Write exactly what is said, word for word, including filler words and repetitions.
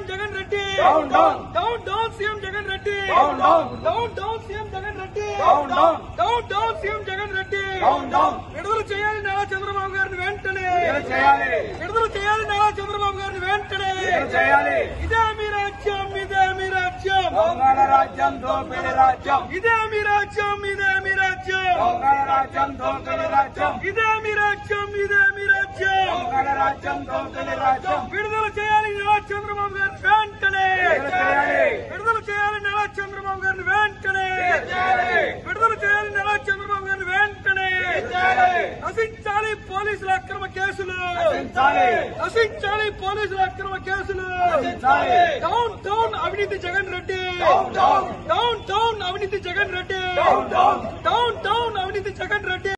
CM Jagan Reddy down down down down CM Jagan Reddy down down down down CM Jagan Reddy down down down down CM Jagan Reddy down down విడుదల చేయాలి నారా చంద్రబాబు గారిని వెంటనే విడుదల చేయాలి విడుదల చేయాలి నారా చంద్రబాబు గారిని వెంటనే విడుదల చేయాలి. ఇదే మీ రాజ్యం ఇదే మీ రాజ్యం దొంగల రాజ్యం దోపిడి రాజ్యం ఇదే మీ రాజ్యం ఇదే మీ రాజ్యం దొంగల రాజ్యం దోపిడి రాజ్యం ఇదే మీ రాజ్యం ఇదే మీ రాజ్యం దొంగల రాజ్యం దోపిడి రాజ్యం విడుదల చేయాలి నారా చంద్రబాబు గారిని వెంటనే విడుదల చేయాలి. విడుదల చేయాలి నారా చంద్రబాబు గారిని వెంటనే విడుదల చేయాలి నారా చంద్రబాబు గారిని వెంటనే నశించాలి పోలీసుల అక్రమ కేసులు నశించాలి. నశించాలి పోలీసుల అక్రమ కేసులు నశించాలి. డౌన్ డౌన్ అవినీతి Jagan Reddy down down down down అవినీతి Jagan Reddy down down down down అవినీతి జగన్ రెడ్డి